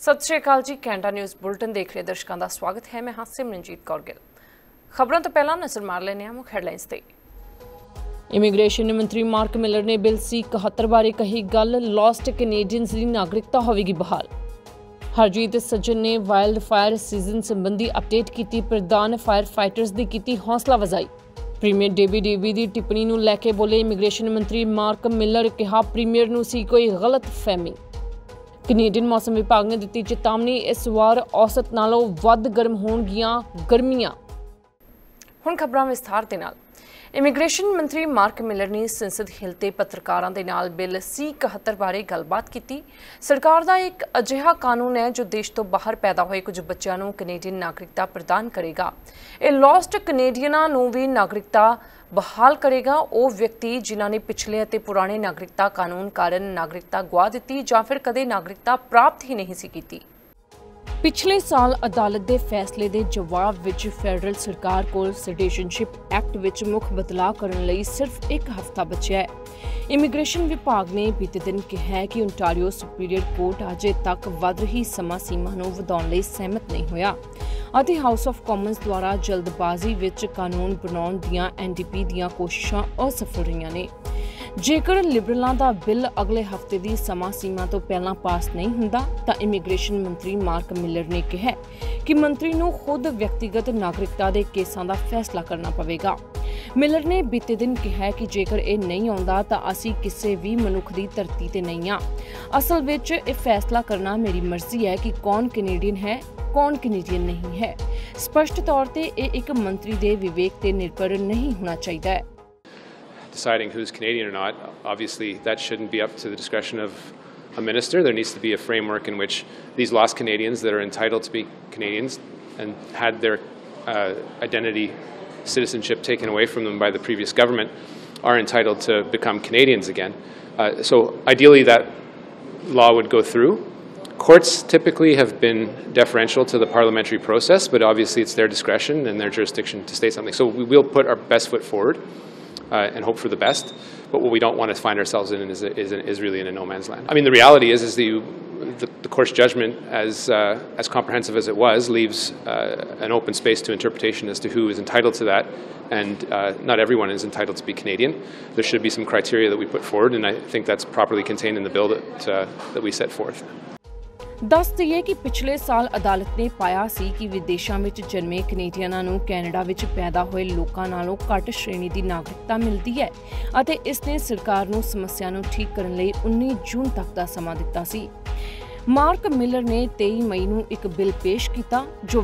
सत श्री अकाल जी। Canada news bulletin देख रहे दर्शकों का स्वागत है। मैं हाँ सिमरनजीत कौर गिल। खबरों तो पहला नजर मार लेने मुख्य हेडलाइंस ते। इमीग्रेशन मंत्री मार्क मिलर ने बिल C-71 बारे कही गल, लॉस्ट कैनेडियंस की नागरिकता होगी बहाल। हरजीत सज्जन ने वाइल्ड फायर सीजन संबंधी अपडेट की, प्रधान फायर फाइटर्स की की हौसला वजाई। प्रीमियर डेवी की टिप्पणी नूं लैके बोले इमीग्रेशन मंत्री मार्क मिलर, कहा प्रीमियर नूं सी कोई गलत फहमी। कैनेडियन मौसम विभाग ने दी चेतावनी, इस वार औसत नालों वध गर्म होणगियां गर्मियां। हुण खबरां विस्तार दे नाल। इमीग्रेशन मंत्री मार्क मिलर ने संसद हिलते पत्रकारों के नाल बिल C-71 बारे गलबात की। सरकार का एक अजिहा कानून है जो देश तो बाहर पैदा हुए कुछ बच्चों को कैनेडियन नागरिकता प्रदान करेगा। ये लॉस्ट कैनेडियनां नूं भी नागरिकता बहाल करेगा। वो व्यक्ति जिन्हों ने पिछले और पुराने नागरिकता कानून कारण नागरिकता गुआ दी या फिर कदे नागरिकता प्राप्त ही नहीं सी की। पिछले साल अदालत के फैसले के जवाब विच फैडरल सरकार को सिटीजनशिप एक्ट विच मुख बदलाव करने लई सिर्फ एक हफ्ता बचा है। इमीग्रेशन विभाग ने बीते दिन कहा कि ओंटारियो सुपीरियर कोर्ट अजे तक वध रही समा सीमा नूं वधाउण लई सहमत नहीं होया ਅਤੇ हाउस ऑफ कॉमन्स द्वारा जल्दबाजी विच कानून बनाउण दीआं NDP दीआं कोशिशां असफल रहीआं ने। जेकर लिबरलों का बिल अगले हफ्ते की समा सीमा तो पहला पास नहीं हुंदा तां इमीग्रेशन मंत्री मार्क मिलर ने कहा कि मंत्री नूं खुद व्यक्तिगत नागरिकता के केसां का फैसला करना पवेगा। मिलर ने बीते दिन कहा कि जेकर यह नहीं आउंदा तां असीं किसी भी मनुख की धरती ते नहीं आ। असल विच यह फैसला करना मेरी मर्जी है कि कौन कैनेडियन है कौन कैनेडियन नहीं है। स्पष्ट तौर पर यह एक मंत्री के विवेक ते निर्भर नहीं होना चाहिए। Deciding who's Canadian or not, obviously that shouldn't be up to the discretion of a minister. There needs to be a framework in which these lost Canadians that are entitled to be Canadians and had their identity, citizenship taken away from them by the previous government are entitled to become Canadians again. So ideally that law would go through. Courts typically have been deferential to the parliamentary process, but obviously it's their discretion and their jurisdiction to state something. So we will put our best foot forward and hope for the best. But what we don't want to find ourselves in is really in a no man's land. I mean, the reality is the court's judgment, as comprehensive as it was, leaves an open space to interpretation as to who is entitled to that. And not everyone is entitled to be Canadian. There should be some criteria that we put forward, and I think that's properly contained in the bill that we set forth. दस दईए कि पिछले साल अदालत ने पाया सी कि विदेशों में जन्मे कैनेडियनां नूं कैनेडा विच पैदा हुए लोकां नालों घट श्रेणी की नागरिकता मिलती है अते इसने सरकार नूं समस्या नूं ठीक करन लई 19 जून तक का समा दिता सी। मार्क मिलर ने 23 मई नूं एक बिल पेश किया जो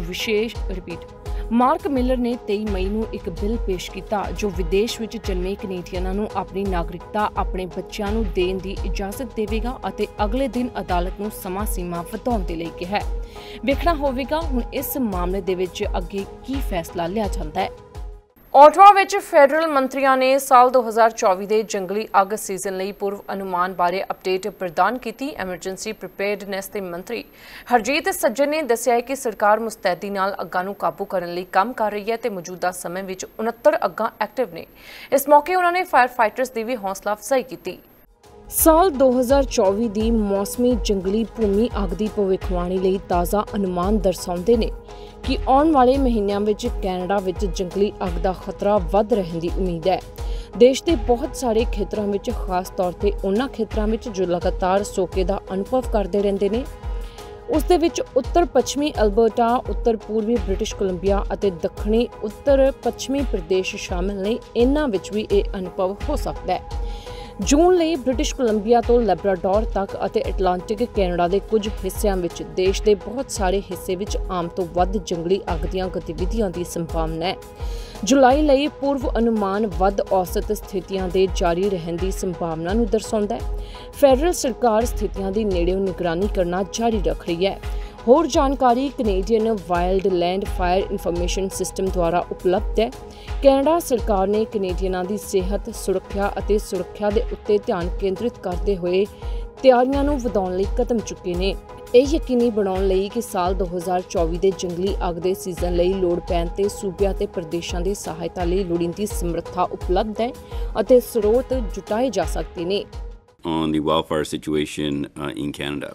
मार्क मिलर ने 23 मई नूं एक बिल पेश किया जो विदेश विच जन्मे कैनेडियनां नूं अपनी नागरिकता अपने बच्चों नूं देण दी इजाजत देवेगा अते अगले दिन अदालत नूं समा सीमा वधाउण दे लई कहा है। वेखना होवेगा हुण इस मामले दे विच अगे की फैसला लिया जांदा है। ओटावा विच फैडरल मंत्रियों ने साल 2024 के जंगली अग सीजन लई पूर्व अनुमान बारे अपडेट प्रदान की। एमरजेंसी प्रिपेयर्डनैस के मंत्री हरजीत सज्जन ने दस्सिया कि सरकार मुस्तैदी नाल अग्गां नूं काबू करने लई काम कर रही है ते मौजूदा समय विच 69 अग्गां एक्टिव ने। इस मौके उन्होंने फायर फाइटर्स की भी हौसला अफजाई की। साल 2024 की मौसमी जंगली भूमि अग की भविष्यवाणी लई ताज़ा अनुमान दर्शाउंदे ने कि आने वाले महीनों में कैनेडा में जंगली अग का खतरा वध रहने की उम्मीद है। देश के बहुत सारे खेत्रों में, खास तौर पर उन्होंने खेत्रों में जो लगातार सोके का अनुभव करते रहते हैं, उस दे विच उत्तर पश्चिमी अल्बर्टा, उत्तर पूर्वी ब्रिटिश कोलंबिया और दक्षिणी उत्तर पश्चिमी प्रदेश शामिल ने। इन्हां विच भी ये अनुभव हो सकता है। जून ਲਈ ब्रिटिश कोलंबिया तो लैब्राडोर तक ਅਤੇ एटलांटिक कैनेडा के कुछ हिस्सों में देश के बहुत सारे हिस्से में आम तो वध जंगली अग ਦੀਆਂ गतिविधियों की संभावना है। जुलाई ਲਈ पूर्व अनुमान वध औसत स्थितियों के जारी रहने की संभावना ਨੂੰ दर्शाਉਂਦਾ है। फैडरल सरकार स्थितियों की नेड़ों निगरानी करना जारी रख रही है। होर जानकारी Canadian wild land fire information system द्वारा उपलब्ध है। कैनेडा सरकार ने कैनेडियनां की सेहत सुरक्षा और सुरक्षा के उत्ते ध्यान केंद्रित करते हुए ਤਿਆਰੀਆਂ ਨੂੰ ਵਧਾਉਣ ਲਈ ਕਦਮ ਚੁੱਕੇ ਨੇ। ਇਹ ਯਕੀਨੀ ਬਣਾਉਣ ਲਈ ਕਿ ਸਾਲ 2024 ਦੇ ਜੰਗਲੀ ਅੱਗ ਦੇ ਸੀਜ਼ਨ ਲਈ ਲੋੜ ਪੈਣ ਤੇ ਸੂਬਿਆਂ ਤੇ ਪ੍ਰਦੇਸ਼ਾਂ ਦੀ ਸਹਾਇਤਾ ਲਈ ਲੋੜੀਂਦੀ ਸਮਰੱਥਾ ਉਪਲਬਧ ਹੈ ਅਤੇ ਸਰੋਤ ਜੁਟਾਏ ਜਾ ਸਕਦੇ ਨੇ। On the wildfire situation in Canada.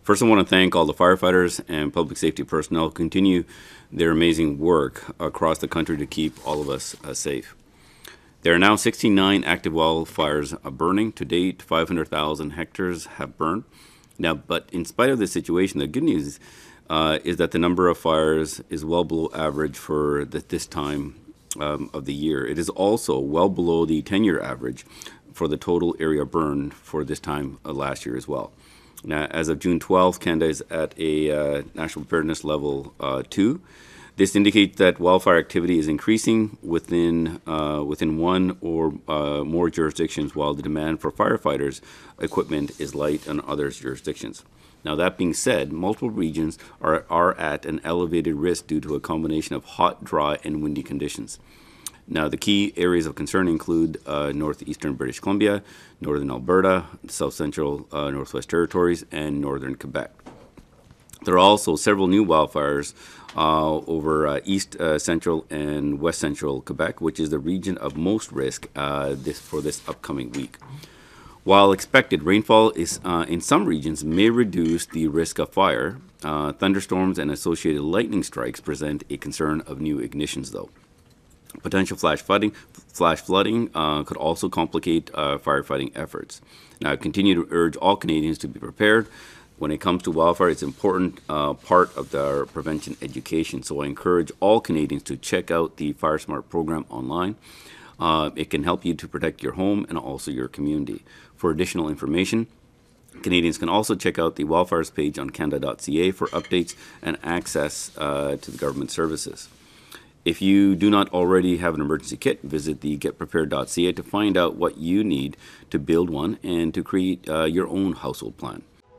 First, I want to thank all the firefighters and public safety personnel who continue their amazing work across the country to keep all of us safe. There are now 69 active wildfires burning. To date, 500,000 hectares have burned. Now, but in spite of this situation, the good news is that the number of fires is well below average for this time of the year. It is also well below the 10-year average for the total area burned for this time last year as well. Now, as of June 12th, Canada is at a national preparedness level 2. This indicates that wildfire activity is increasing within one or more jurisdictions, while the demand for firefighters' equipment is light in other jurisdictions. Now, that being said, multiple regions are at an elevated risk due to a combination of hot, dry, and windy conditions. Now, the key areas of concern include northeastern British Columbia, northern Alberta, south central Northwest Territories, and northern Quebec. There are also several new wildfires over east central and west central Quebec, which is the region of most risk for this upcoming week. While expected rainfall is in some regions may reduce the risk of fire, thunderstorms and associated lightning strikes present a concern of new ignitions, though. Potential flash flooding could also complicate firefighting efforts. Now, I continue to urge all Canadians to be prepared. When it comes to wildfire, it's an important part of our prevention education. So I encourage all Canadians to check out the Fire Smart program online. It can help you to protect your home and also your community. For additional information, Canadians can also check out the wildfires page on canada.ca for updates and access to the government services. If you do not already have an emergency kit, visit the getprepared.ca to find out what you need to build one and to create your own household plan.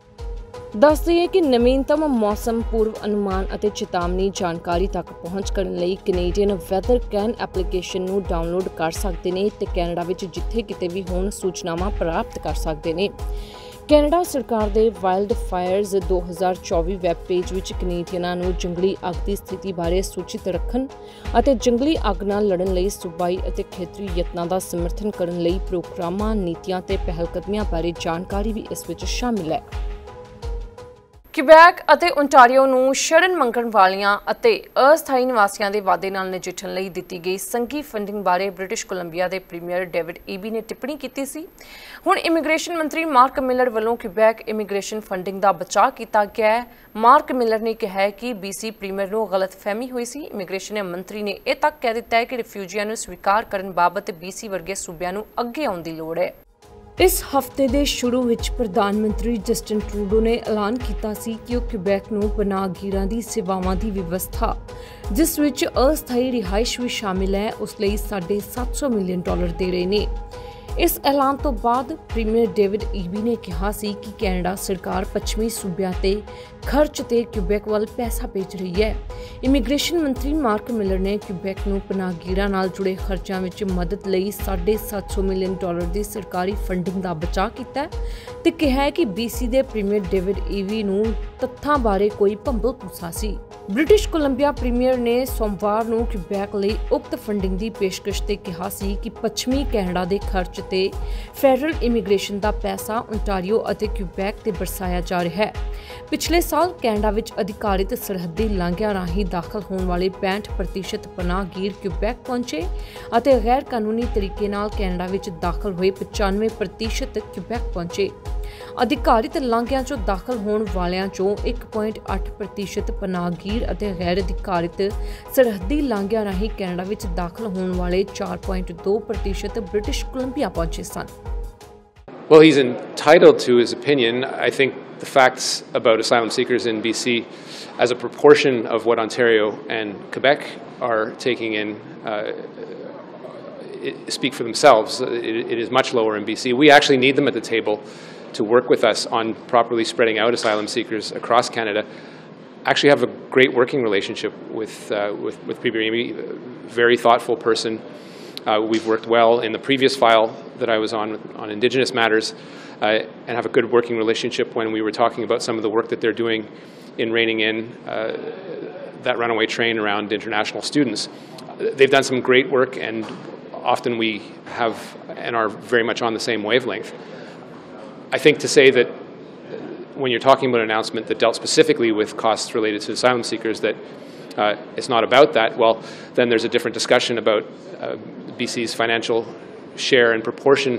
ਦੱਸ ਦਈਏ ਕਿ ਨਵੀਨਤਮ ਮੌਸਮ ਪੂਰਵ ਅਨੁਮਾਨ ਅਤੇ ਚੇਤਾਵਨੀ ਜਾਣਕਾਰੀ ਤੱਕ ਪਹੁੰਚ ਕਰਨ ਲਈ ਕੈਨੇਡੀਅਨ ਵੈਦਰ ਕੈਨ ਐਪਲੀਕੇਸ਼ਨ ਨੂੰ ਡਾਊਨਲੋਡ ਕਰ ਸਕਦੇ ਨੇ ਤੇ ਕੈਨੇਡਾ ਵਿੱਚ ਜਿੱਥੇ ਕਿਤੇ ਵੀ ਹੋਣ ਸੂਚਨਾਵਾਂ ਪ੍ਰਾਪਤ ਕਰ ਸਕਦੇ ਨੇ। ਕੈਨੇਡਾ ਸਰਕਾਰ ਦੇ ਵਾਈਲਡ ਫਾਇਰਸ 2024 ਵੈਬ ਪੇਜ ਵਿੱਚ ਕੈਨੇਡੀਅਨਾਂ ਨੂੰ ਜੰਗਲੀ ਅੱਗ ਦੀ ਸਥਿਤੀ ਬਾਰੇ ਸੂਚਿਤ ਰੱਖਣ ਅਤੇ ਜੰਗਲੀ ਅੱਗ ਨਾਲ ਲੜਨ ਲਈ ਸੂਬਾਈ ਅਤੇ ਖੇਤਰੀ ਯਤਨਾਂ ਦਾ ਸਮਰਥਨ ਕਰਨ ਲਈ ਪ੍ਰੋਗਰਾਮਾਂ, ਨੀਤੀਆਂ ਤੇ ਪਹਿਲਕਦਮੀਆਂ ਬਾਰੇ ਜਾਣਕਾਰੀ ਵੀ ਇਸ ਵਿੱਚ ਸ਼ਾਮਿਲ ਹੈ। ਕਿਬੈਕ ਅਤੇ ਓਨਟਾਰੀਓ ਨੂੰ ਸ਼ਰਨ ਮੰਗਣ ਵਾਲਿਆਂ ਅਤੇ ਅਸਥਾਈ ਨਿਵਾਸੀਆਂ ਦੇ ਵਾਅਦੇ ਨਾਲ ਨਜਿੱਠਣ ਲਈ ਦਿੱਤੀ ਗਈ ਸੰਘੀ ਫੰਡਿੰਗ ਬਾਰੇ ਬ੍ਰਿਟਿਸ਼ ਕੋਲੰਬੀਆ ਦੇ ਪ੍ਰੀਮੀਅਰ ਡੇਵਿਡ ਈਬੀ ਨੇ ਟਿੱਪਣੀ ਕੀਤੀ ਸੀ। ਹੁਣ ਇਮੀਗ੍ਰੇਸ਼ਨ ਮੰਤਰੀ ਮਾਰਕ ਮਿਲਰ ਵੱਲੋਂ ਕਿਬੈਕ ਇਮੀਗ੍ਰੇਸ਼ਨ ਫੰਡਿੰਗ ਦਾ ਬਚਾਅ ਕੀਤਾ ਗਿਆ ਹੈ। ਮਾਰਕ ਮਿਲਰ ਨੇ ਕਿਹਾ ਕਿ BC ਪ੍ਰੀਮੀਅਰ ਨੂੰ ਗਲਤਫਹਿਮੀ ਹੋਈ ਸੀ। ਇਮੀਗ੍ਰੇਸ਼ਨ ਮੰਤਰੀ ਨੇ ਇਹ ਤੱਕ ਕਹਿ ਦਿੱਤਾ ਹੈ ਕਿ ਰਿਫਿਊਜੀਆਂ ਨੂੰ ਸਵੀਕਾਰ ਕਰਨ ਬਾਬਤ BC ਵਰਗੇ ਸੂਬਿਆਂ ਨੂੰ ਅੱਗੇ ਆਉਣ ਦੀ ਲੋੜ ਹੈ। ਇਸ ਹਫ਼ਤੇ ਦੇ ਸ਼ੁਰੂ ਵਿੱਚ ਪ੍ਰਧਾਨ ਮੰਤਰੀ ਜਸਟਿਨ ਟਰੂਡੋ ਨੇ ਐਲਾਨ ਕੀਤਾ ਸੀ ਕਿ ਉਹ ਕਿਬੈਕ ਨੂੰ ਪਨਾਹਗੀਰਾਂ ਦੀ ਸੇਵਾਵਾਂ ਦੀ ਵਿਵਸਥਾ, ਜਿਸ ਵਿੱਚ ਅਸਥਾਈ ਰਿਹਾਇਸ਼ ਵੀ ਸ਼ਾਮਿਲ ਹੈ, ਉਸ ਲਈ $750 ਮਿਲੀਅਨ ਦੇ ਰਹੇ ਨੇ। ਇਸ ਐਲਾਨ ਤੋਂ ਬਾਅਦ ਪ੍ਰੀਮੀਅਰ ਡੇਵਿਡ ਈਬੀ ਨੇ ਕਿਹਾ ਸੀ ਕਿ ਕੈਨੇਡਾ ਸਰਕਾਰ ਪੱਛਮੀ ਸੂਬਿਆਂ ਤੇ ਖਰਚ ਤੇ ਕਿਬੈਕ ਵੱਲ ਪੈਸਾ ਭੇਜ ਰਹੀ ਹੈ। ਇਮੀਗ੍ਰੇਸ਼ਨ ਮੰਤਰੀ ਮਾਰਕ ਮਿਲਰ ਨੇ ਕਿਬੈਕ ਨੂੰ ਪਨਾਹਗੀਰਾਂ ਨਾਲ ਜੁੜੇ ਖਰਚਿਆਂ ਵਿੱਚ ਮਦਦ ਲਈ $750 ਮਿਲੀਅਨ ਦੀ ਸਰਕਾਰੀ ਫੰਡਿੰਗ ਦਾ ਬਚਾਅ ਕੀਤਾ ਤੇ ਕਿਹਾ ਕਿ BC ਦੇ ਪ੍ਰੀਮੀਅਰ ਡੇਵਿਡ ਈਬੀ ਨੂੰ ਤੱਥਾਂ ਬਾਰੇ ਕੋਈ ਭੰਬਲ-ਭੂਸਾ ਸੀ। ਬ੍ਰਿਟਿਸ਼ ਕੋਲੰਬੀਆ ਪ੍ਰੀਮੀਅਰ ਨੇ ਸੋਮਵਾਰ ਨੂੰ ਕਿਬੈਕ ਲਈ ਉਕਤ ਫੰਡਿੰਗ ਦੀ ਪੇਸ਼ਕਸ਼ ਤੇ ਕਿਹਾ ਸੀ ਕਿ ਪੱਛਮੀ ਕੈਨੇਡਾ ਦੇ ਖਰਚ ਤੇ ਫੈਡਰਲ ਇਮੀਗ੍ਰੇਸ਼ਨ ਦਾ ਪੈਸਾ ਓਨਟਾਰੀਓ ਅਤੇ ਕਿਬੈਕ ਤੇ ਬਰਸਾਇਆ ਜਾ ਰਿਹਾ ਹੈ। ਪਿਛਲੇ ਸਾਲ ਕੈਨੇਡਾ ਵਿੱਚ ਅਧਿਕਾਰਿਤ ਸਰਹੱਦੀ ਲਾਂਘਿਆਂ ਰਾਹੀਂ ਦਾਖਲ ਹੋਣ ਵਾਲੇ 65% ਪਨਾਹਗੀਰ ਕਿਬੈਕ ਪਹੁੰਚੇ ਅਤੇ ਗੈਰ ਕਾਨੂੰਨੀ ਤਰੀਕੇ ਨਾਲ ਕੈਨੇਡਾ ਵਿੱਚ ਦਾਖਲ ਹੋਏ 95% ਕਿਬੈਕ ਪਹੁੰਚੇ। ਅਧਿਕਾਰਿਤ ਲਾਂਘਿਆਂ 'ਚੋਂ ਦਾਖਲ ਹੋਣ ਵਾਲਿਆਂ 'ਚੋਂ 1.8% ਪਨਾਹਗੀਰ ਅਤੇ ਗੈਰ ਅਧਿਕਾਰਿਤ ਸਰਹੱਦੀ ਲਾਂਘਿਆਂ ਰਾਹੀਂ ਕੈਨੇਡਾ ਵਿੱਚ ਦਾਖਲ ਹੋਣ ਵਾਲੇ 4.2% ਬ੍ਰਿਟਿਸ਼ ਕੋਲੰਬੀਆ ਪਹੁੰਚੇ ਸਨ। Well, he's entitled to his opinion. I think the facts about asylum seekers in BC as a proportion of what Ontario and Quebec are taking in speak for themselves. It is much lower in BC. We actually need them at the table to work with us on properly spreading out asylum seekers across Canada. Actually have a great working relationship with Premier Amy, very thoughtful person. We've worked well in the previous file that I was on Indigenous matters and have a good working relationship when we were talking about some of the work that they're doing in reining in that runaway train around international students. They've done some great work, and often we have and are very much on the same wavelength. I think to say that when you're talking about an announcement that dealt specifically with costs related to asylum seekers, that it's not about that, well, then there's a different discussion about BC's financial share and proportion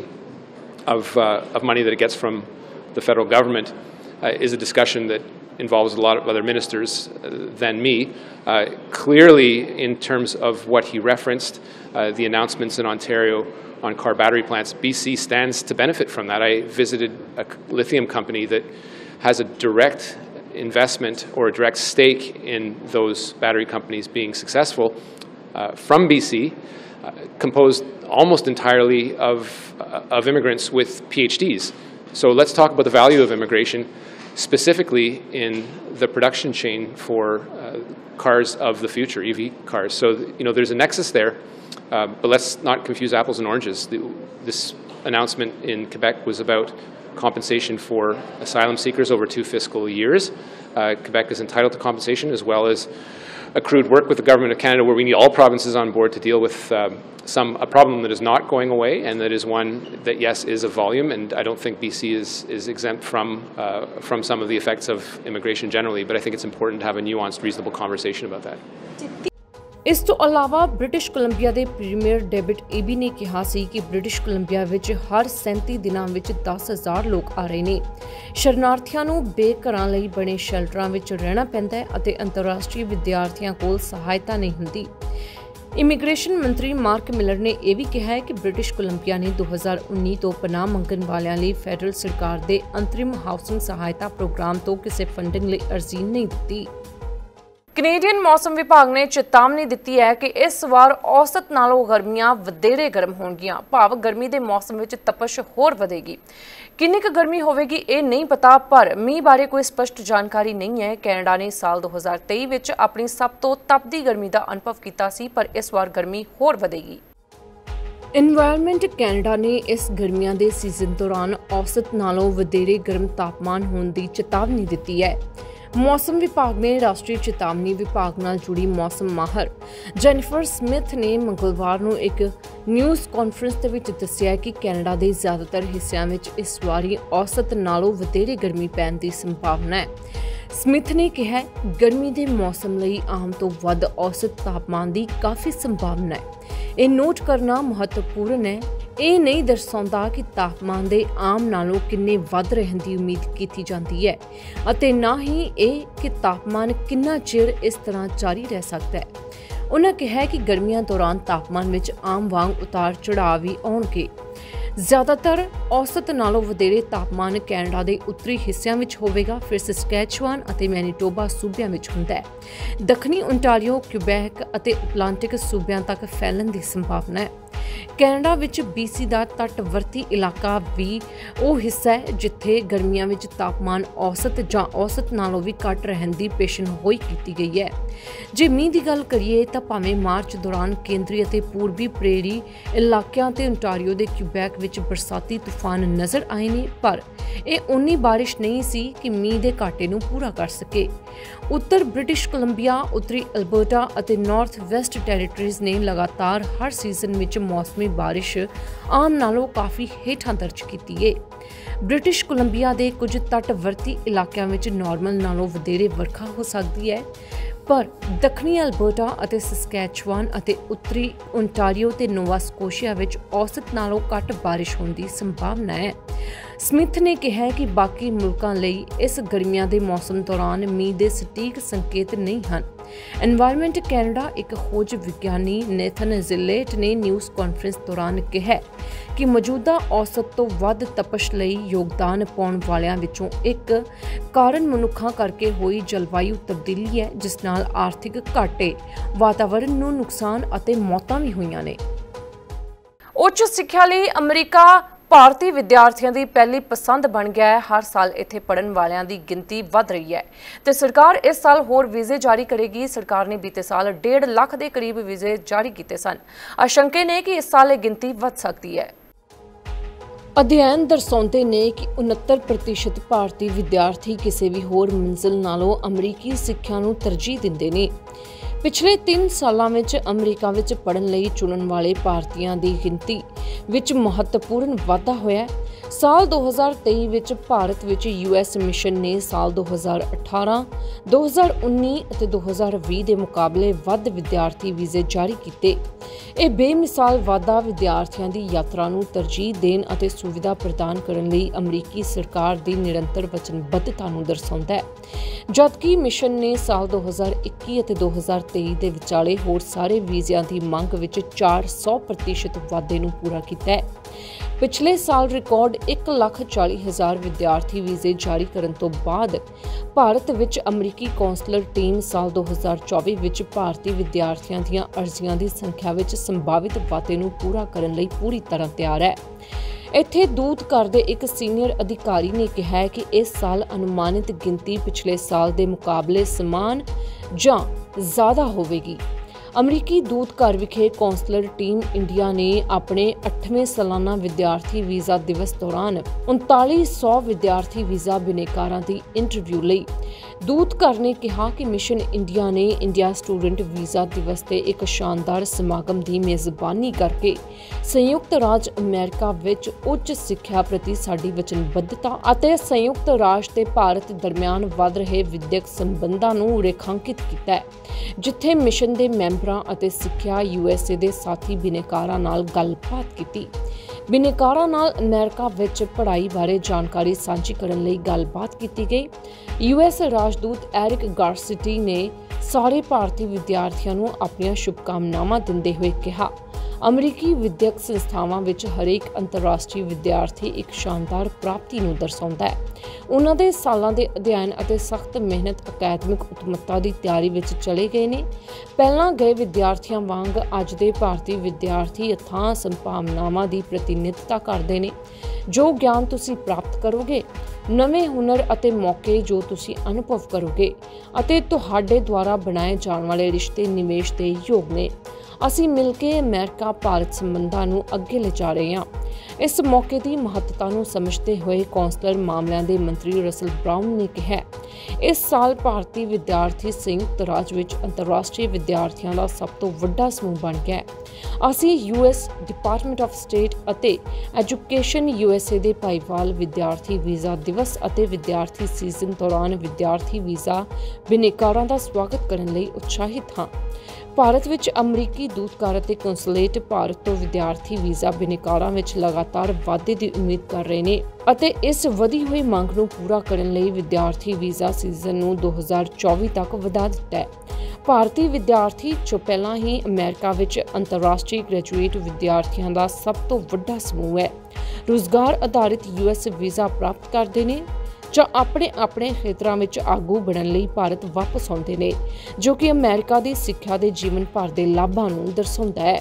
of money that it gets from the federal government is a discussion that involves a lot of other ministers than me. Clearly, in terms of what he referenced, the announcements in Ontario on car battery plants, BC stands to benefit from that. I visited a lithium company that has a direct investment or a direct stake in those battery companies being successful from BC, composed almost entirely of immigrants with PhDs. So let's talk about the value of immigration, specifically in the production chain for cars of the future, EV cars. So, there's a nexus there. But let's not confuse apples and oranges. This announcement in Quebec was about compensation for asylum seekers over 2 fiscal years. Quebec is entitled to compensation, as well as accrued work with the Government of Canada, where we need all provinces on board to deal with a problem that is not going away, and that is one that, yes, is of volume, and I don't think BC is exempt from some of the effects of immigration generally, but I think it's important to have a nuanced, reasonable conversation about that. ਇਸ ਤੋਂ ਇਲਾਵਾ British Columbia ਦੇ premier David Eby ਨੇ ਕਿਹਾ ਸੀ ਕਿ British Columbia ਵਿੱਚ ਹਰ 37 ਦਿਨਾਂ ਵਿੱਚ 10,000 ਲੋਕ ਆ ਰਹੇ ਨੇ। ਸ਼ਰਨਾਰਥੀਆਂ ਨੂੰ ਬੇਘਰਾਂ ਲਈ ਬਣੇ ਸ਼ੈਲਟਰਾਂ ਵਿੱਚ ਰਹਿਣਾ ਪੈਂਦਾ ਹੈ ਅਤੇ ਅੰਤਰਰਾਸ਼ਟਰੀ ਵਿਦਿਆਰਥੀਆਂ ਕੋਲ ਸਹਾਇਤਾ ਨਹੀਂ ਹੁੰਦੀ। ਇਮੀਗ੍ਰੇਸ਼ਨ ਮੰਤਰੀ ਮਾਰਕ ਮਿਲਰ ਨੇ ਇਹ ਵੀ ਕਿਹਾ ਹੈ ਕਿ ਬ੍ਰਿਟਿਸ਼ ਕੋਲੰਬੀਆ ਨੇ 2019 ਤੋਂ ਪਨਾਹ ਮੰਗਣ ਵਾਲਿਆਂ ਲਈ ਫੈਡਰਲ ਸਰਕਾਰ ਦੇ ਅੰਤਰਿਮ ਹਾਊਸਿੰਗ ਸਹਾਇਤਾ ਪ੍ਰੋਗਰਾਮ ਤੋਂ ਕਿਸੇ ਫੰਡਿੰਗ ਲਈ ਅਰਜ਼ੀ ਨਹੀਂ ਦਿੱਤੀ। ਕੈਨੇਡੀਅਨ ਮੌਸਮ ਵਿਭਾਗ ਨੇ ਚੇਤਾਵਨੀ ਦਿੱਤੀ ਹੈ ਕਿ ਇਸ ਵਾਰ ਔਸਤ ਨਾਲੋਂ ਗਰਮੀਆਂ ਵਧੇਰੇ ਗਰਮ ਹੋਣਗੀਆਂ, ਭਾਵ ਗਰਮੀ ਦੇ ਮੌਸਮ ਵਿੱਚ ਤਪਸ਼ ਹੋਰ ਵਧੇਗੀ। ਕਿੰਨੀ ਕੁ ਗਰਮੀ ਹੋਵੇਗੀ ਇਹ ਨਹੀਂ ਪਤਾ, ਪਰ ਮੀਂਹ ਬਾਰੇ ਕੋਈ ਸਪਸ਼ਟ ਜਾਣਕਾਰੀ ਨਹੀਂ ਹੈ। ਕੈਨੇਡਾ ਨੇ ਸਾਲ 2023 ਵਿੱਚ ਆਪਣੀ ਸਭ ਤੋਂ ਤਪਦੀ ਗਰਮੀ ਦਾ ਅਨੁਭਵ ਕੀਤਾ ਸੀ, ਪਰ ਇਸ ਵਾਰ ਗਰਮੀ ਹੋਰ ਵਧੇਗੀ। ਇਨਵਾਇਰਨਮੈਂਟ ਕੈਨੇਡਾ ਨੇ ਇਸ ਗਰਮੀਆਂ ਦੇ ਸੀਜ਼ਨ ਦੌਰਾਨ ਔਸਤ ਨਾਲੋਂ ਵਧੇਰੇ ਗਰਮ ਤਾਪਮਾਨ ਹੋਣ ਦੀ ਚੇਤਾਵਨੀ ਦਿੱਤੀ ਹੈ। मौसम विभाग ने राष्ट्रीय चेतावनी विभाग नाल जुड़ी मौसम माहर जेनिफर स्मिथ ने मंगलवार नूं एक न्यूज़ कॉन्फ्रेंस दे विच दस्सिया कि कैनेडा दे ज़्यादातर हिस्सिਆਂ ਵਿੱਚ इस वारी औसत नालों ਵਧੇਰੇ गर्मी पैण दी संभावना है। स्मिथ ने कहा गर्मी के मौसम लई आम तो वध औसत तापमान की काफ़ी संभावना है। ये नोट करना महत्वपूर्ण है। ਇਹ नहीं दर्शाਉਂਦਾ कि तापमान के आम नालों किन्ने वध रहन की उम्मीद की जाती है ਅਤੇ ना ही ये कि तापमान किन्ना चिर इस तरह जारी रह सकता है। उन्होंने कहा कि गर्मियों दौरान तापमान में आम वांग उतार चढ़ाव भी आउणगे। ज़्यादातर औसत नालों वधेरे तापमान कैनेडा के उत्तरी हिस्सों में होवेगा, फिर सस्कैचुआन और मैनीटोबा सूबिਆਂ ਵਿੱਚ ਹੁੰਦਾ है। दक्षिणी ओंटारियो, क्यूबैक और अटलांटिक सूबिਆਂ तक फैलन की संभावना है। कैनेडा विच BC का तटवर्ती इलाका भी वो हिस्सा है जिथे गर्मियों में तापमान औसत जां औसत नालों भी घट रहन की पेशनगोई की गई है। जे मींह की गल करिए तो भावें मार्च दौरान केंद्री और पूर्वी प्रेरी इलाकों ते ओंटारियो के क्यूबैक विच बरसाती तूफान नज़र आए ने, पर यह उन्नी बारिश नहीं सी कि मींह के घाटे नूं पूरा कर सके। उत्तर ब्रिटिश कोलंबिया, उत्तरी अल्बर्टा और नॉर्थ वैसट टैरेटरीज़ ने लगातार हर सीजन में मौसमी बारिश आम नालों काफ़ी हेठां दर्ज की है। ब्रिटिश कोलंबिया के कुछ तटवर्ती इलाकों में नॉर्मल नालों वधेरे वर्खा हो सकती है, पर दक्षिणी अल्बर्टा और सस्कैचुआन और उत्तरी ओंटारियो ते नोवा स्कोशिया विच औसत नालों घट बारिश होने की संभावना है। स्मिथ ने कहा कि बाकी मुल्कों लई इस गर्मियों के मौसम दौरान मींह के सटीक संकेत नहीं हैं। एनवायरनमेंट कैनेडा एक खोज विज्ञानी नेथन जिलेट ने न्यूज़ कॉन्फ्रेंस दौरान कहा कि मौजूदा औसत तो वध तपश लई योगदान पाउण वालियां विचों एक कारण मनुक्खां करके होई जलवायु तब्दीली है, जिस नाल आर्थिक घाटे, वातावरण नूं नुकसान और मौतां भी होईयां ने। उच्च सिੱਖਿਆ ਲਈ अमरीका ਭਾਰਤੀ ਵਿਦਿਆਰਥੀਆਂ ਦੀ ਪਹਿਲੀ ਪਸੰਦ ਬਣ ਗਿਆ ਹੈ। ਹਰ ਸਾਲ ਇੱਥੇ ਪੜਨ ਵਾਲਿਆਂ ਦੀ ਗਿਣਤੀ ਵਧ ਰਹੀ ਹੈ ਤੇ ਸਰਕਾਰ ਇਸ ਸਾਲ ਹੋਰ ਵੀਜ਼ੇ ਜਾਰੀ ਕਰੇਗੀ। ਸਰਕਾਰ ਨੇ ਬੀਤੇ ਸਾਲ 1.5 ਲੱਖ ਦੇ ਕਰੀਬ ਵੀਜ਼ੇ ਜਾਰੀ ਕੀਤੇ ਸਨ। ਆਸ਼ੰਕੇ ਨੇ ਕਿ ਇਸ ਸਾਲ ਇਹ ਗਿਣਤੀ ਵਧ ਸਕਦੀ ਹੈ। ਅਧਿਐਨ ਦਰਸਾਉਂਦੇ ਨੇ ਕਿ 69% ਭਾਰਤੀ ਵਿਦਿਆਰਥੀ ਕਿਸੇ ਵੀ ਹੋਰ ਮੰਜ਼ਿਲ ਨਾਲੋਂ ਅਮਰੀਕੀ ਸਿੱਖਿਆ ਨੂੰ ਤਰਜੀਹ ਦਿੰਦੇ ਨੇ। पिछले 3 सालों में अमरीका पढ़न लई चुनन वाले भारतीयों की गिनती विच महत्वपूर्ण वाधा होया। ਸਾਲ 2023 ਵਿੱਚ ਭਾਰਤ ਵਿੱਚ US ਮਿਸ਼ਨ ਨੇ ਸਾਲ 2018, 2019 ਅਤੇ 2020 ਦੇ ਮੁਕਾਬਲੇ ਵੱਧ ਵਿਦਿਆਰਥੀ ਵੀਜ਼ੇ ਜਾਰੀ ਕੀਤੇ। ਇਹ ਬੇਮਿਸਾਲ ਵਾਧਾ ਵਿਦਿਆਰਥੀਆਂ ਦੀ ਯਾਤਰਾ ਨੂੰ ਤਰਜੀਹ ਦੇਣ ਅਤੇ ਸੁਵਿਧਾ ਪ੍ਰਦਾਨ ਕਰਨ ਲਈ ਅਮਰੀਕੀ ਸਰਕਾਰ ਦੀ ਨਿਰੰਤਰ ਵਚਨਬੱਧਤਾ ਨੂੰ ਦਰਸਾਉਂਦਾ ਹੈ, ਜਦਕਿ ਮਿਸ਼ਨ ਨੇ ਸਾਲ 2021 ਅਤੇ 2023 ਦੇ ਵਿਚਾਲੇ ਹੋਰ ਸਾਰੇ ਵੀਜ਼ਿਆਂ ਦੀ ਮੰਗ ਵਿੱਚ 400% ਵਾਧੇ ਨੂੰ ਪੂਰਾ ਕੀਤਾ ਹੈ। ਪਿਛਲੇ ਸਾਲ ਰਿਕਾਰਡ 1,40,000 ਵਿਦਿਆਰਥੀ ਵੀਜ਼ੇ ਜਾਰੀ ਕਰਨ ਤੋਂ ਬਾਅਦ ਭਾਰਤ ਵਿੱਚ ਅਮਰੀਕੀ ਕੌਂਸਲਰ ਟੀਮ ਸਾਲ 2024 ਵਿੱਚ ਭਾਰਤੀ ਵਿਦਿਆਰਥੀਆਂ ਦੀਆਂ ਅਰਜ਼ੀਆਂ ਦੀ ਸੰਖਿਆ ਵਿੱਚ ਸੰਭਾਵਿਤ ਵਾਧੇ ਨੂੰ ਪੂਰਾ ਕਰਨ ਲਈ ਪੂਰੀ ਤਰ੍ਹਾਂ ਤਿਆਰ ਹੈ। ਇੱਥੇ ਦੂਤ ਘਰ ਦੇ ਇੱਕ ਸੀਨੀਅਰ ਅਧਿਕਾਰੀ ਨੇ ਕਿਹਾ ਹੈ ਕਿ ਇਸ ਸਾਲ ਅਨੁਮਾਨਿਤ ਗਿਣਤੀ ਪਿਛਲੇ ਸਾਲ ਦੇ ਮੁਕਾਬਲੇ ਸਮਾਨ ਜਾਂ ਜ਼ਿਆਦਾ ਹੋਵੇਗੀ। ਅਮਰੀਕੀ ਦੂਤ ਘਰ ਵਿਖੇ ਕੌਂਸਲਰ ਟੀਮ ਇੰਡੀਆ ਨੇ ਆਪਣੇ 8ਵੇਂ ਸਾਲਾਨਾ ਵਿਦਿਆਰਥੀ ਵੀਜ਼ਾ ਦਿਵਸ ਦੌਰਾਨ 3900 ਵਿਦਿਆਰਥੀ ਵੀਜ਼ਾ ਬਿਨੇਕਾਰਾਂ ਦੀ ਇੰਟਰਵਿਊ ਲਈ। ਦੂਤ ਘਰ ਨੇ ਕਿਹਾ ਕਿ ਮਿਸ਼ਨ ਇੰਡੀਆ ਨੇ ਇੰਡੀਆ ਸਟੂਡੈਂਟ ਵੀਜ਼ਾ ਦਿਵਸ ਤੇ ਇੱਕ ਸ਼ਾਨਦਾਰ ਸਮਾਗਮ ਦੀ ਮੇਜ਼ਬਾਨੀ ਕਰਕੇ ਸੰਯੁਕਤ ਰਾਜ ਅਮਰੀਕਾ ਵਿੱਚ ਉੱਚ ਸਿੱਖਿਆ ਪ੍ਰਤੀ ਸਾਡੀ ਵਚਨਬੱਧਤਾ ਅਤੇ ਸੰਯੁਕਤ ਰਾਜ ਤੇ ਭਾਰਤ ਦਰਮਿਆਨ ਵਧ ਰਹੇ ਵਿਦਿਅਕ ਸੰਬੰਧਾਂ ਨੂੰ ਰੇਖਾਂਕਿਤ ਕੀਤਾ ਹੈ, ਜਿੱਥੇ ਮਿਸ਼ਨ ਦੇ ਮੈਂਬਰਾਂ ਅਤੇ ਸਿੱਖਿਆ USA ਦੇ ਸਾਥੀ ਬਿਨੇਕਾਰਾਂ ਨਾਲ ਗੱਲਬਾਤ ਕੀਤੀ। ਬਿਨੇਕਾਰਾਂ ਨਾਲ ਅਮਰੀਕਾ ਵਿੱਚ ਪੜ੍ਹਾਈ ਬਾਰੇ ਜਾਣਕਾਰੀ ਸਾਂਝੀ ਕਰਨ ਲਈ ਗੱਲਬਾਤ ਕੀਤੀ ਗਈ। US ਰਾਜਦੂਤ ਐਰਿਕ ਗਾਰਸਿਟੀ ਨੇ ਸਾਰੇ ਭਾਰਤੀ ਵਿਦਿਆਰਥੀਆਂ ਨੂੰ ਆਪਣੀਆਂ ਸ਼ੁਭਕਾਮਨਾਵਾਂ ਦਿੰਦੇ ਹੋਏ ਕਿਹਾ, ਅਮਰੀਕੀ ਵਿਦਿਅਕ ਸੰਸਥਾਵਾਂ ਵਿੱਚ ਹਰੇਕ ਅੰਤਰਰਾਸ਼ਟਰੀ ਵਿਦਿਆਰਥੀ ਇੱਕ ਸ਼ਾਨਦਾਰ ਪ੍ਰਾਪਤੀ ਨੂੰ ਦਰਸਾਉਂਦਾ ਹੈ। ਉਹਨਾਂ ਦੇ ਸਾਲਾਂ ਦੇ ਅਧਿਐਨ ਅਤੇ ਸਖਤ ਮਿਹਨਤ ਅਕੈਡਮਿਕ ਉਤਮਤਾ ਦੀ ਤਿਆਰੀ ਵਿੱਚ ਚਲੇ ਗਏ ਨੇ। ਪਹਿਲਾਂ ਗਏ ਵਿਦਿਆਰਥੀਆਂ ਵਾਂਗ ਅੱਜ ਦੇ ਭਾਰਤੀ ਵਿਦਿਆਰਥੀ ਅਥਾਹ ਸੰਭਾਵਨਾਵਾਂ ਦੀ ਪ੍ਰਤੀਨਿਧਤਾ ਕਰਦੇ ਨੇ। ਜੋ ਗਿਆਨ ਤੁਸੀਂ ਪ੍ਰਾਪਤ ਕਰੋਗੇ, ਨਵੇਂ ਹੁਨਰ ਅਤੇ ਮੌਕੇ ਜੋ ਤੁਸੀਂ ਅਨੁਭਵ ਕਰੋਗੇ ਅਤੇ ਤੁਹਾਡੇ ਦੁਆਰਾ ਬਣਾਏ ਜਾਣ ਵਾਲੇ ਰਿਸ਼ਤੇ ਨਿਵੇਸ਼ ਦੇ ਯੋਗ ਨੇ। ਅਸੀਂ ਮਿਲ ਕੇ ਅਮਰੀਕਾ ਭਾਰਤ ਸੰਬੰਧਾਂ ਨੂੰ ਅੱਗੇ ਲਿਜਾ ਰਹੇ ਹਾਂ। ਇਸ ਮੌਕੇ ਦੀ ਮਹੱਤਤਾ ਨੂੰ ਸਮਝਦੇ ਹੋਏ ਕੌਂਸਲਰ ਮਾਮਲਿਆਂ ਦੇ ਮੰਤਰੀ ਰਸਲ ਬਰਾਊਨ ਨੇ ਕਿਹਾ, ਇਸ ਸਾਲ ਭਾਰਤੀ ਵਿਦਿਆਰਥੀ ਸੰਯੁਕਤ ਰਾਜ ਵਿੱਚ ਅੰਤਰਰਾਸ਼ਟਰੀ ਵਿਦਿਆਰਥੀਆਂ ਦਾ ਸਭ ਤੋਂ ਵੱਡਾ ਸਮੂਹ ਬਣ ਗਿਆ ਹੈ। ਅਸੀਂ US ਡਿਪਾਰਟਮੈਂਟ ਆਫ ਸਟੇਟ ਅਤੇ ਐਜੂਕੇਸ਼ਨ USA ਦੇ ਭਾਈਵਾਲ ਵਿਦਿਆਰਥੀ ਵੀਜ਼ਾ ਦਿਵਸ ਅਤੇ ਵਿਦਿਆਰਥੀ ਸੀਜ਼ਨ ਦੌਰਾਨ ਵਿਦਿਆਰਥੀ ਵੀਜ਼ਾ ਬਿਨੇਕਾਰਾਂ ਦਾ ਸਵਾਗਤ ਕਰਨ ਲਈ ਉਤਸ਼ਾਹਿਤ ਹਾਂ। ਭਾਰਤ ਵਿੱਚ ਅਮਰੀਕੀ ਦੂਤਘਰ ਅਤੇ ਕੌਂਸੂਲੇਟ ਭਾਰਤ ਤੋਂ ਵਿਦਿਆਰਥੀ ਵੀਜ਼ਾ ਬਿਨੇਕਾਰਾਂ ਵਿੱਚ ਲਗਾਤਾਰ ਵਾਧੇ ਦੀ ਉਮੀਦ ਕਰ ਰਹੇ ਨੇ ਅਤੇ ਇਸ ਵਧੀ ਹੋਈ ਮੰਗ ਨੂੰ ਪੂਰਾ ਕਰਨ ਲਈ ਵਿਦਿਆਰਥੀ ਵੀਜ਼ਾ ਸੀਜ਼ਨ ਨੂੰ 2024 ਤੱਕ ਵਧਾ ਦਿੱਤਾ ਹੈ। ਭਾਰਤੀ ਵਿਦਿਆਰਥੀ ਜੋ ਪਹਿਲਾਂ ਹੀ ਅਮਰੀਕਾ ਵਿੱਚ ਅੰਤਰਰਾਸ਼ਟਰੀ ਗ੍ਰੈਜੂਏਟ ਵਿਦਿਆਰਥੀਆਂ ਦਾ ਸਭ ਤੋਂ ਵੱਡਾ ਸਮੂਹ ਹੈ, ਰੁਜ਼ਗਾਰ ਆਧਾਰਿਤ US ਵੀਜ਼ਾ ਪ੍ਰਾਪਤ ਕਰਦੇ ਨੇ ਜਾਂ ਆਪਣੇ ਖੇਤਰਾਂ ਵਿੱਚ ਆਗੂ ਬਣਨ ਲਈ ਭਾਰਤ ਵਾਪਸ ਆਉਂਦੇ ਨੇ, ਜੋ ਕਿ ਅਮਰੀਕਾ ਦੀ ਸਿੱਖਿਆ ਦੇ ਜੀਵਨ ਭਰ ਦੇ ਲਾਭਾਂ ਨੂੰ ਦਰਸਾਉਂਦਾ ਹੈ।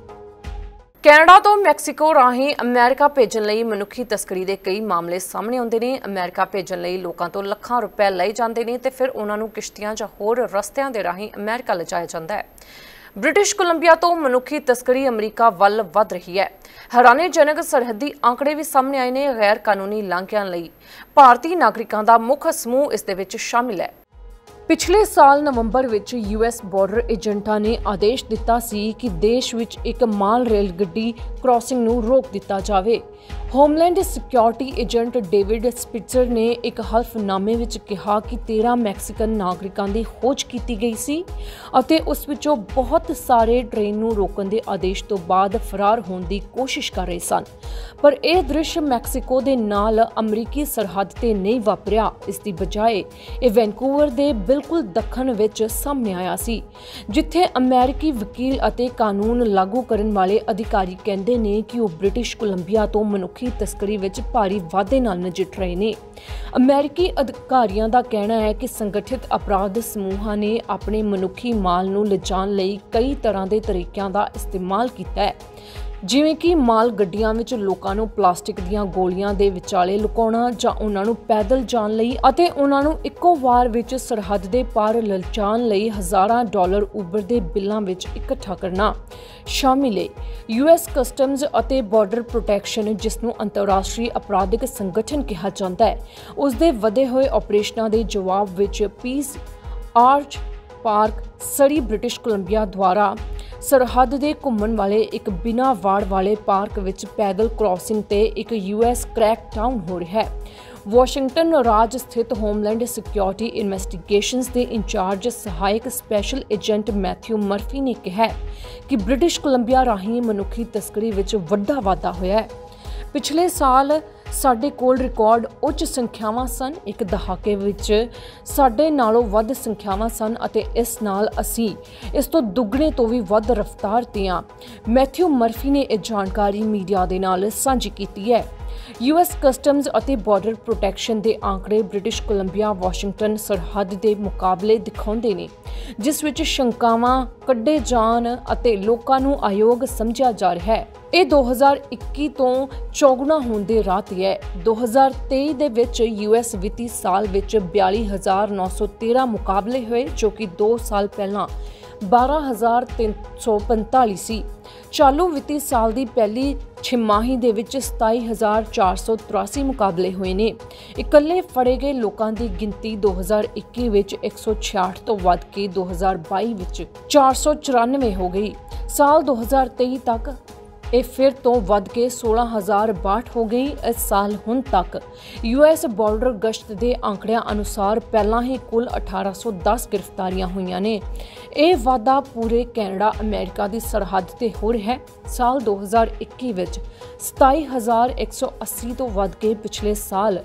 ਕੈਨੇਡਾ ਤੋਂ ਮੈਕਸੀਕੋ ਰਾਹੀਂ ਅਮਰੀਕਾ ਭੇਜਣ ਲਈ ਮਨੁੱਖੀ ਤਸਕਰੀ ਦੇ ਕਈ ਮਾਮਲੇ ਸਾਹਮਣੇ ਆਉਂਦੇ ਨੇ। ਅਮਰੀਕਾ ਭੇਜਣ ਲਈ ਲੋਕਾਂ ਤੋਂ ਲੱਖਾਂ ਰੁਪਏ ਲਏ ਜਾਂਦੇ ਨੇ ਤੇ ਫਿਰ ਉਹਨਾਂ ਨੂੰ ਕਿਸ਼ਤੀਆਂ ਜਾਂ ਹੋਰ ਰਸਤਿਆਂ ਦੇ ਰਾਹੀਂ ਅਮਰੀਕਾ ਲਿਜਾਇਆ ਜਾਂਦਾ ਹੈ। ਬ੍ਰਿਟਿਸ਼ ਕੋਲੰਬੀਆ ਤੋਂ ਮਨੁੱਖੀ ਤਸਕਰੀ ਅਮਰੀਕਾ ਵੱਲ ਵਧ ਰਹੀ ਹੈ। ਹੈਰਾਨੀਜਨਕ ਸਰਹੱਦੀ ਆંકੜੇ ਵੀ ਸਾਹਮਣੇ ਆਏ ਨੇ। ਗੈਰ ਕਾਨੂੰਨੀ ਲਾਂਘਿਆਂ ਲਈ ਭਾਰਤੀ ਨਾਗਰਿਕਾਂ ਦਾ ਮੁੱਖ ਸਮੂਹ ਇਸ ਦੇ ਵਿੱਚ ਸ਼ਾਮਿਲ ਹੈ। ਪਿਛਲੇ ਸਾਲ ਨਵੰਬਰ ਵਿੱਚ US ਬਾਰਡਰ ਏਜੰਟਾਂ ਨੇ ਆਦੇਸ਼ ਦਿੱਤਾ ਸੀ ਕਿ ਦੇਸ਼ ਵਿੱਚ ਇੱਕ ਮਾਲ ਰੇਲ ਗੱਡੀ ਕ੍ਰਾਸਿੰਗ ਨੂੰ ਰੋਕ ਦਿੱਤਾ ਜਾਵੇ। Homeland security agent David Spitzer ਨੇ ਇੱਕ ਹਲਫਨਾਮੇ ਵਿੱਚ ਕਿਹਾ ਕਿ 13 ਮੈਕਸੀਕਨ ਨਾਗਰਿਕਾਂ ਦੀ ਖੋਜ ਕੀਤੀ ਗਈ ਸੀ ਅਤੇ ਉਸ ਵਿੱਚੋਂ ਬਹੁਤ ਸਾਰੇ ਟ੍ਰੇਨ ਨੂੰ ਰੋਕਣ ਦੇ ਆਦੇਸ਼ ਤੋਂ ਬਾਅਦ ਫਰਾਰ ਹੋਣ ਦੀ ਕੋਸ਼ਿਸ਼ ਕਰ ਰਹੇ ਸਨ। ਪਰ ਇਹ ਦ੍ਰਿਸ਼ ਮੈਕਸੀਕੋ ਦੇ ਨਾਲ ਅਮਰੀਕੀ ਸਰਹੱਦ ਤੇ ਨਹੀਂ ਵਾਪਰਿਆ। ਇਸ ਦੀ ਬਜਾਏ ਇਹ ਵੈਨਕੂਵਰ ਦੇ ਬਿਲਕੁਲ ਦੱਖਣ ਵਿੱਚ ਸਾਹਮਣੇ ਆਇਆ ਸੀ, ਜਿੱਥੇ ਅਮਰੀਕੀ ਵਕੀਲ ਅਤੇ ਕਾਨੂੰਨ ਲਾਗੂ ਕਰਨ ਵਾਲੇ ਅਧਿਕਾਰੀ ਕਹਿੰਦੇ ਨੇ ਕਿ ਉਹ ਬ੍ਰਿਟਿਸ਼ ਕੋਲੰਬੀਆ ਤੋਂ ਮਨੁੱਖੀ ਤਸਕਰੀ ਵਿੱਚ ਭਾਰੀ ਵਾਧੇ ਨਾਲ ਨਜਿੱਠ ਰਹੇ ਨੇ। ਅਮਰੀਕੀ ਅਧਿਕਾਰੀਆਂ ਦਾ ਕਹਿਣਾ ਹੈ ਕਿ ਸੰਗਠਿਤ ਅਪਰਾਧ ਸਮੂਹਾਂ ਨੇ ਆਪਣੇ ਮਨੁੱਖੀ ਮਾਲ ਨੂੰ ਲਿਜਾਣ ਲਈ ਕਈ ਤਰ੍ਹਾਂ ਦੇ ਤਰੀਕਿਆਂ ਦਾ ਇਸਤੇਮਾਲ ਕੀਤਾ ਹੈ, ਜਿਵੇਂ ਕਿ ਮਾਲ ਗੱਡੀਆਂ ਵਿੱਚ ਲੋਕਾਂ ਨੂੰ ਪਲਾਸਟਿਕ ਦੀਆਂ ਗੋਲੀਆਂ ਦੇ ਵਿਚਾਲੇ ਲੁਕਾਉਣਾ ਜਾਂ ਉਹਨਾਂ ਨੂੰ ਪੈਦਲ ਜਾਣ ਲਈ ਅਤੇ ਉਹਨਾਂ ਨੂੰ ਇੱਕੋ ਵਾਰ ਵਿੱਚ ਸਰਹੱਦ ਦੇ ਪਾਰ ਲਿਜਾਣ ਲਈ ਹਜ਼ਾਰਾਂ ਡਾਲਰ ਉਬਰ ਦੇ ਬਿੱਲਾਂ ਵਿੱਚ ਇਕੱਠਾ ਕਰਨਾ ਸ਼ਾਮਿਲ ਹੈ। US ਕਸਟਮਜ਼ ਅਤੇ ਬਾਰਡਰ ਪ੍ਰੋਟੈਕਸ਼ਨ, ਜਿਸ ਨੂੰ ਅੰਤਰਰਾਸ਼ਟਰੀ ਅਪਰਾਧਿਕ ਸੰਗਠਨ ਕਿਹਾ ਜਾਂਦਾ ਹੈ, ਉਸ ਦੇ ਵਧੇ ਹੋਏ ਆਪਰੇਸ਼ਨਾਂ ਦੇ ਜਵਾਬ ਵਿੱਚ Peace Arch Park Surrey British Columbia ਦੁਆਰਾ सरहद ਦੇ ਘੁੰਮਣ ਵਾਲੇ ਇੱਕ ਬਿਨਾ ਵਾੜ ਵਾਲੇ ਪਾਰਕ ਵਿੱਚ ਪੈਦਲ ਕ੍ਰਾਸਿੰਗ ਤੇ ਇੱਕ US ਕ੍ਰੈਕਡਾਊਨ ਹੋ ਰਿਹਾ ਹੈ। ਵਾਸ਼ਿੰਗਟਨ ਰਾਜ ਸਥਿਤ ਹੋਮਲੈਂਡ ਸਿਕਿਉਰਿਟੀ ਇਨਵੈਸਟੀਗੇਸ਼ਨਸ ਦੇ ਇੰਚਾਰਜ ਸਹਾਇਕ ਸਪੈਸ਼ਲ ਏਜੰਟ ਮੈਥਿਊ ਮਰਫੀ ਨੇ ਕਿਹਾ ਕਿ ਬ੍ਰਿਟਿਸ਼ ਕੋਲੰਬੀਆ ਰਾਹੀਂ ਮਨੁੱਖੀ ਤਸਕਰੀ ਵਿੱਚ ਵੱਡਾ ਵਾਧਾ ਹੋਇਆ ਹੈ। ਪਿਛਲੇ ਸਾਲ ਸਾਡੇ ਕੋਲ ਰਿਕਾਰਡ ਉੱਚ ਸੰਖਿਆਵਾਂ ਸਨ। ਇੱਕ ਦਹਾਕੇ ਵਿੱਚ ਸਾਡੇ ਨਾਲੋਂ ਵੱਧ ਸੰਖਿਆਵਾਂ ਸਨ ਅਤੇ ਇਸ ਨਾਲ ਅਸੀਂ ਇਸ ਤੋਂ ਦੁੱਗਣੇ ਤੋਂ ਵੀ ਵੱਧ ਰਫ਼ਤਾਰ ਤੇ ਹਾਂ। ਮੈਥਿਊ ਮਰਫੀ ਨੇ ਇਹ ਜਾਣਕਾਰੀ ਮੀਡੀਆ ਦੇ ਨਾਲ ਸਾਂਝੀ ਕੀਤੀ ਹੈ। US ਕਸਟਮਜ਼ ਅਤੇ ਬਾਰਡਰ ਪ੍ਰੋਟੈਕਸ਼ਨ ਦੇ ਆંકੜੇ ਬ੍ਰਿਟਿਸ਼ ਕੋਲੰਬੀਆ ਵਾਸ਼ਿੰਗਟਨ ਸਰਹੱਦ ਦੇ ਮੁਕਾਬਲੇ ਦਿਖਾਉਂਦੇ ਨੇ, ਜਿਸ ਵਿੱਚ ਸ਼ੰਕਾਵਾਂ ਕੱਢੇ ਜਾਣ ਅਤੇ ਲੋਕਾਂ ਨੂੰ ਅਯੋਗ ਸਮਝਿਆ ਜਾ ਰਿਹਾ ਹੈ। ਇਹ 2021 ਤੋਂ ਚੌਗੁਣਾ ਹੋਣ ਦੇ ਰਾਹ ਤੇ ਹੈ। 2023 ਦੇ ਵਿੱਚ US ਵਿੱਤੀ ਸਾਲ ਵਿੱਚ 42,913 ਮੁਕਾਬਲੇ ਹੋਏ, ਜੋ ਕਿ 2 ਸਾਲ ਪਹਿਲਾਂ 12,345 ਸੀ। ਚਾਲੂ ਵਿੱਤੀ ਸਾਲ ਦੀ ਪਹਿਲੀ ਛਿਮਾਹੀ ਦੇ ਵਿੱਚ 27,483 ਮੁਕਾਬਲੇ ਹੋਏ ਨੇ। ਇਕੱਲੇ ਫੜੇ ਗਏ ਲੋਕਾਂ ਦੀ ਗਿਣਤੀ 2021 ਵਿੱਚ 166 ਤੋਂ ਵੱਧ ਕੇ 2022 ਵਿੱਚ 494 ਹੋ ਗਈ। ਸਾਲ 2023 ਤੱਕ ਇਹ ਫਿਰ ਤੋਂ ਵੱਧ ਕੇ 16,062 ਹੋ ਗਈ। ਇਸ ਸਾਲ ਹੁਣ ਤੱਕ US ਬਾਰਡਰ ਗਸ਼ਤ ਦੇ ਆંકੜਿਆਂ ਅਨੁਸਾਰ ਪਹਿਲਾਂ ਹੀ ਕੁੱਲ 1810 ਗ੍ਰਿਫਤਾਰੀਆਂ ਹੋਈਆਂ ਨੇ। ਇਹ ਵਾਧਾ ਪੂਰੇ ਕੈਨੇਡਾ ਅਮਰੀਕਾ ਦੀ ਸਰਹੱਦ ਤੇ ਹੋ ਰਿਹਾ ਹੈ। ਸਾਲ 2021 ਵਿੱਚ 27,180 ਤੋਂ ਵੱਧ ਕੇ ਪਿਛਲੇ ਸਾਲ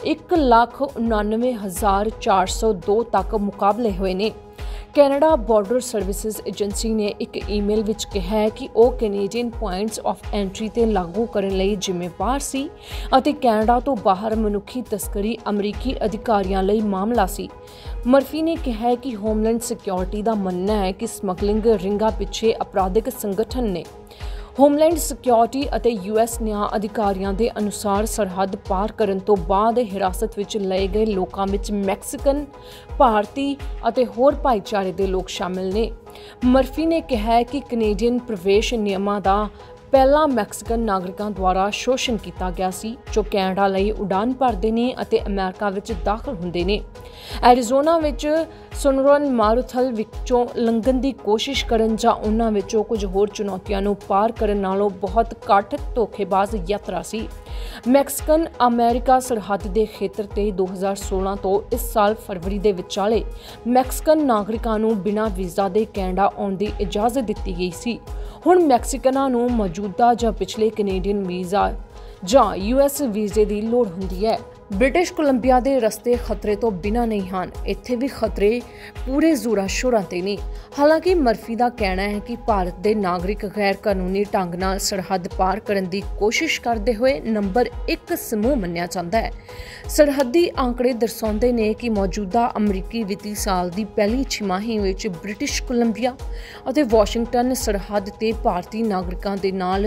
1,99,402 ਤੱਕ ਮੁਕਾਬਲੇ ਹੋਏ ਨੇ। ਕੈਨੇਡਾ ਬਾਰਡਰ ਸਰਵਿਸਿਜ਼ ਏਜੰਸੀ ਨੇ ਇੱਕ ਈਮੇਲ ਵਿੱਚ ਕਿਹਾ ਹੈ ਕਿ ਉਹ ਕੈਨੇਡੀਅਨ ਪੁਆਇੰਟਸ ਆਫ ਐਂਟਰੀ ਤੇ ਲਾਗੂ ਕਰਨ ਲਈ ਜ਼ਿੰਮੇਵਾਰ ਸੀ ਅਤੇ ਕੈਨੇਡਾ ਤੋਂ ਬਾਹਰ ਮਨੁੱਖੀ ਤਸਕਰੀ ਅਮਰੀਕੀ ਅਧਿਕਾਰੀਆਂ ਲਈ ਮਾਮਲਾ ਸੀ। ਮਰਫੀ ਨੇ ਕਿਹਾ ਹੈ ਕਿ ਹੋਮਲੈਂਡ ਸਿਕਿਉਰਿਟੀ ਦਾ ਮੰਨਣਾ ਹੈ ਕਿ ਸਮਗਲਿੰਗ ਰਿੰਗਾਂ ਪਿੱਛੇ ਅਪਰਾਧਿਕ ਸੰਗਠਨ ਨੇ। ਹੋਮਲੈਂਡ ਸਿਕਿਉਰਿਟੀ ਅਤੇ US ਨਿਆਂ ਅਧਿਕਾਰੀਆਂ ਦੇ ਅਨੁਸਾਰ ਸਰਹੱਦ ਪਾਰ ਕਰਨ ਤੋਂ ਬਾਅਦ ਹਿਰਾਸਤ ਵਿੱਚ ਲਏ ਗਏ ਲੋਕਾਂ ਵਿੱਚ ਮੈਕਸੀਕਨ, ਭਾਰਤੀ ਅਤੇ ਹੋਰ ਭਾਈਚਾਰੇ ਦੇ ਲੋਕ ਸ਼ਾਮਿਲ ਨੇ। ਮਰਫੀ ਨੇ ਕਿਹਾ ਹੈ ਕਿ ਕੈਨੇਡੀਅਨ ਪ੍ਰਵੇਸ਼ ਨਿਯਮਾਂ ਦਾ ਪਹਿਲਾਂ ਮੈਕਸੀਕਨ ਨਾਗਰਿਕਾਂ ਦੁਆਰਾ ਸ਼ੋਸ਼ਣ ਕੀਤਾ ਗਿਆ ਸੀ, ਜੋ ਕੈਨੇਡਾ ਲਈ ਉਡਾਨ ਭਰਦੇ ਨੇ ਅਤੇ ਅਮਰੀਕਾ ਵਿੱਚ ਦਾਖਲ ਹੁੰਦੇ ਨੇ। ਐਰੀਜ਼ੋਨਾ ਵਿੱਚ ਸੋਨੋਰਨ ਮਾਰੂਥਲ ਵਿੱਚੋਂ ਲੰਘਣ ਦੀ ਕੋਸ਼ਿਸ਼ ਕਰਨ ਜਾਂ ਉਹਨਾਂ ਵਿੱਚੋਂ ਕੁਝ ਹੋਰ ਚੁਣੌਤੀਆਂ ਨੂੰ ਪਾਰ ਕਰਨ ਨਾਲੋਂ ਬਹੁਤ ਘੱਟ ਧੋਖੇਬਾਜ਼ ਯਾਤਰਾ ਸੀ। ਮੈਕਸੀਕਨ ਅਮਰੀਕਾ ਸਰਹੱਦ ਦੇ ਖੇਤਰ ਤੇ 2016 ਤੋਂ ਇਸ ਸਾਲ ਫਰਵਰੀ ਦੇ ਵਿਚਾਲੇ ਮੈਕਸੀਕਨ ਨਾਗਰਿਕਾਂ ਨੂੰ ਬਿਨਾਂ ਵੀਜ਼ਾ ਦੇ ਕੈਨੇਡਾ ਆਉਣ ਦੀ ਇਜਾਜ਼ਤ ਦਿੱਤੀ ਗਈ ਸੀ। ਹੁਣ ਮੈਕਸੀਕਨਾਂ ਨੂੰ ਮੌਜੂਦਾ ਜਾਂ ਪਿਛਲੇ ਕੈਨੇਡੀਅਨ ਵੀਜ਼ਾ ਜਾਂ US ਵੀਜ਼ੇ ਦੀ ਲੋੜ ਹੁੰਦੀ ਹੈ। ਬ੍ਰਿਟਿਸ਼ ਕੋਲੰਬੀਆ ਦੇ ਰਸਤੇ ਖਤਰੇ ਤੋਂ ਬਿਨਾਂ ਨਹੀਂ ਹਨ। ਇੱਥੇ ਵੀ ਖਤਰੇ ਪੂਰੇ ਜ਼ੋਰਾਂ ਸ਼ੋਰਾਂ ਤੇ ਨੇ। ਹਾਲਾਂਕਿ ਮਰਫੀ ਦਾ ਕਹਿਣਾ ਹੈ ਕਿ ਭਾਰਤ ਦੇ ਨਾਗਰਿਕ ਗੈਰ ਕਾਨੂੰਨੀ ਢੰਗ ਨਾਲ ਸਰਹੱਦ ਪਾਰ ਕਰਨ ਦੀ ਕੋਸ਼ਿਸ਼ ਕਰਦੇ ਹੋਏ ਨੰਬਰ 1 ਸਮੂਹ ਮੰਨਿਆ ਜਾਂਦਾ ਹੈ। ਸਰਹੱਦੀ ਆંકੜੇ ਦਰਸਾਉਂਦੇ ਨੇ ਕਿ ਮੌਜੂਦਾ ਅਮਰੀਕੀ ਵਿੱਤੀ ਸਾਲ ਦੀ ਪਹਿਲੀ ਛਿਮਾਹੀ ਵਿੱਚ ਬ੍ਰਿਟਿਸ਼ ਕੋਲੰਬੀਆ ਅਤੇ ਵਾਸ਼ਿੰਗਟਨ ਸਰਹੱਦ ਤੇ ਭਾਰਤੀ ਨਾਗਰਿਕਾਂ ਦੇ ਨਾਲ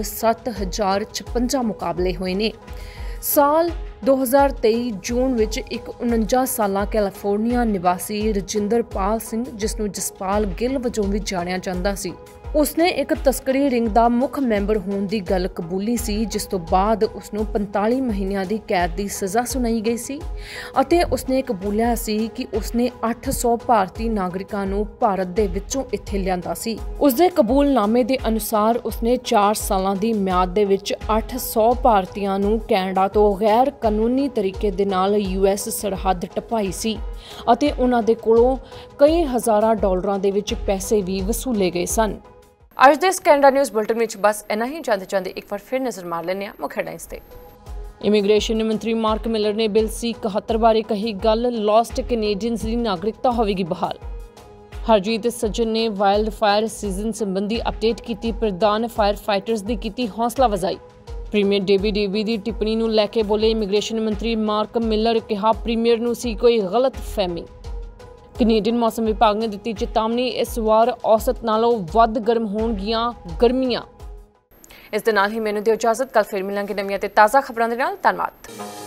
7,056 ਮੁਕਾਬਲੇ ਹੋਏ ਨੇ। ਸਾਲ 2023 ਜੂਨ ਵਿੱਚ ਇੱਕ 49 ਸਾਲਾ ਕੈਲੀਫੋਰਨੀਆ ਨਿਵਾਸੀ ਰਜਿੰਦਰਪਾਲ ਸਿੰਘ, ਜਿਸ ਨੂੰ ਜਸਪਾਲ ਗਿੱਲ ਵਜੋਂ ਵੀ ਜਾਣਿਆ ਜਾਂਦਾ ਸੀ, ਉਸਨੇ ਇੱਕ ਤਸਕਰੀ ਰਿੰਗ ਦਾ ਮੁੱਖ ਮੈਂਬਰ ਹੋਣ ਦੀ ਗੱਲ ਕਬੂਲੀ ਸੀ, ਜਿਸ ਤੋਂ ਬਾਅਦ ਉਸਨੂੰ 45 ਮਹੀਨਿਆਂ ਦੀ ਕੈਦ ਦੀ ਸਜ਼ਾ ਸੁਣਾਈ ਗਈ ਸੀ ਅਤੇ ਉਸਨੇ ਕਬੂਲਿਆ ਸੀ ਕਿ ਉਸਨੇ 800 ਭਾਰਤੀ ਨਾਗਰਿਕਾਂ ਨੂੰ ਭਾਰਤ ਦੇ ਵਿੱਚੋਂ ਇੱਥੇ ਲਿਆਂਦਾ ਸੀ। ਉਸਦੇ ਕਬੂਲਨਾਮੇ ਦੇ ਅਨੁਸਾਰ ਉਸਨੇ 4 ਸਾਲਾਂ ਦੀ ਮਿਆਦ ਦੇ ਵਿੱਚ 800 ਭਾਰਤੀਆਂ ਨੂੰ ਕੈਨੇਡਾ ਤੋਂ ਗੈਰ ਕਾਨੂੰਨੀ ਤਰੀਕੇ ਦੇ ਨਾਲ US ਸਰਹੱਦ ਟਪਾਈ ਸੀ ਅਤੇ ਉਹਨਾਂ ਦੇ ਕੋਲੋਂ ਕਈ ਹਜ਼ਾਰਾਂ ਡਾਲਰਾਂ ਦੇ ਵਿੱਚ ਪੈਸੇ ਵੀ ਵਸੂਲੇ ਗਏ ਸਨ। ਅੱਜ ਦੇ ਕੈਨੇਡਾ ਨਿਊਜ਼ ਬੁਲਟਨ ਵਿੱਚ ਬਸ ਇੰਨਾ ਹੀ। ਜਾਂਦੇ ਇੱਕ ਵਾਰ ਫਿਰ ਨਜ਼ਰ ਮਾਰ ਲੈਂਦੇ ਹਾਂ ਮੁੱਖ ਹੈਡਲਾਈਨਸ ਤੇ। ਇਮੀਗ੍ਰੇਸ਼ਨ ਮੰਤਰੀ ਮਾਰਕ ਮਿਲਰ ਨੇ ਬਿੱਲ C-71 ਬਾਰੇ ਕਹੀ ਗੱਲ, ਲੌਸਟ ਕੈਨੇਡੀਅਨਸ ਦੀ ਨਾਗਰਿਕਤਾ ਹੋਵੇਗੀ ਬਹਾਲ। ਹਰਜੀਤ ਸੱਜਣ ਨੇ ਵਾਈਲਡ ਫਾਇਰ ਸੀਜ਼ਨ ਸੰਬੰਧੀ ਅਪਡੇਟ ਕੀਤੀ, ਪ੍ਰਧਾਨ ਫਾਇਰ ਫਾਈਟਰਸ ਦੀ ਕੀਤੀ ਹੌਸਲਾ ਵਜ਼ਾਈ। ਪ੍ਰੀਮੀਅਰ ਡੇਵਿਡ ਈਵੀ ਦੀ ਟਿੱਪਣੀ ਨੂੰ ਲੈ ਕੇ ਬੋਲੇ ਇਮੀਗ੍ਰੇਸ਼ਨ ਮੰਤਰੀ ਮਾਰਕ ਮਿਲਰ, ਕਿਹਾ ਪ੍ਰੀਮੀਅਰ ਨੂੰ ਸੀ ਕੋਈ ਗਲਤ ਫਹਿਮੀ। ਕੈਨੇਡੀਅਨ ਮੌਸਮ ਵਿਭਾਗ ਨੇ ਦਿੱਤੀ ਚੇਤਾਵਨੀ, ਇਸ ਵਾਰ ਔਸਤ ਨਾਲੋਂ ਵੱਧ ਗਰਮ ਹੋਣਗੀਆਂ ਗਰਮੀਆਂ। ਇਸ ਦੇ ਨਾਲ ਹੀ ਮੈਨੂੰ ਦਿਓ ਇਜਾਜ਼ਤ, ਕੱਲ ਫਿਰ ਮਿਲਾਂਗੇ ਨਵੀਆਂ ਤੇ ਤਾਜ਼ਾ ਖਬਰਾਂ ਦੇ ਨਾਲ। ਧੰਨਵਾਦ।